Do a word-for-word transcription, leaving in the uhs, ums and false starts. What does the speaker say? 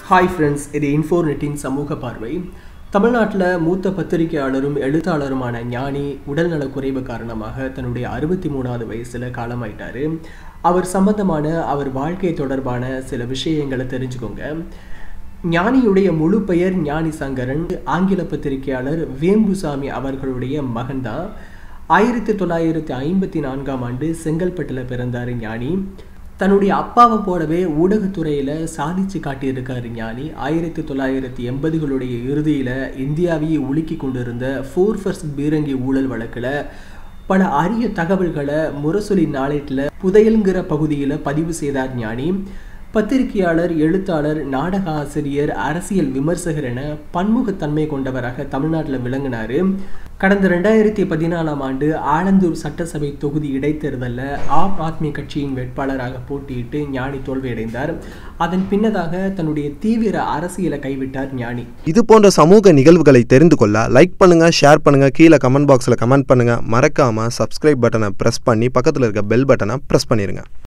Hi friends, இது இன்ஃபோர்நெட்டின் சமூக பார்வை. தமிழ்நாட்டில் மூத்த பத்திரிகையாளரும் எழுத்தாளருமான ஞானி உடல்நலக் குறைவு காரணமாக தன்னுடைய அறுபத்தி மூணாவது வயசில் காலமாயிட்டார். அவர் சம்பந்தமான அவர் வாழ்க்கை தொடர்பான சில விஷயங்களை தெரிஞ்சுக்கோங்க. ஞானியுடைய முழு பெயர் ஞானி சங்கரன். ஆங்கில பத்திரிகையாளர் வேம்புசாமி அவர்களுடைய மகன்தான். ஆயிரத்தி தொள்ளாயிரத்தி ஐம்பத்தி நான்காம் ஆண்டு செங்கல்பட்டில் பிறந்தார் ஞானி. தன்னுடைய அப்பாவை போலவே ஊடகத்துறையில் சாதிச்சு காட்டியிருக்காரு ஞானி. ஆயிரத்தி தொள்ளாயிரத்தி எண்பதுகளுடைய இறுதியில் இந்தியாவையே உலுக்கி கொண்டிருந்த ஃபோர்ஃபர்ஸ் பீரங்கி ஊழல் வழக்கில் பல அரிய தகவல்களை முரசொலி நாளேட்டில் புதையல்கிற பகுதியில் பதிவு செய்தார் ஞானி. பத்திரிகையாளர், எழுத்தாளர், நாடக ஆசிரியர், அரசியல் விமர்சகர் என பன்முகத்தன்மை கொண்டவராக தமிழ்நாட்டில் விளங்கினார். கடந்த ரெண்டாயிரத்தி பதினாலாம் ஆண்டு ஆலந்தூர் சட்டசபை தொகுதி இடைத்தேர்தலில் ஆம் ஆத்மி கட்சியின் வேட்பாளராக போட்டியிட்டு ஞானி தோல்வியடைந்தார். அதன் பின்னதாக தன்னுடைய தீவிர அரசியலை கைவிட்டார் ஞானி. இது போன்ற சமூக நிகழ்வுகளை தெரிந்து கொள்ள லைக் பண்ணுங்க, ஷேர் பண்ணுங்க, கீழே கமெண்ட் பாக்ஸில் கமெண்ட் பண்ணுங்க. மறக்காம சப்ஸ்கிரைப் பட்டனை பிரஸ் பண்ணி பக்கத்தில் இருக்க பெல் பட்டனை பிரஸ் பண்ணிருங்க.